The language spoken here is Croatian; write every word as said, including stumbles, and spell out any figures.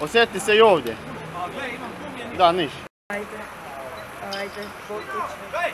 Osjeti se i ovdje. Da, niš. Ajde, ajde, potiče.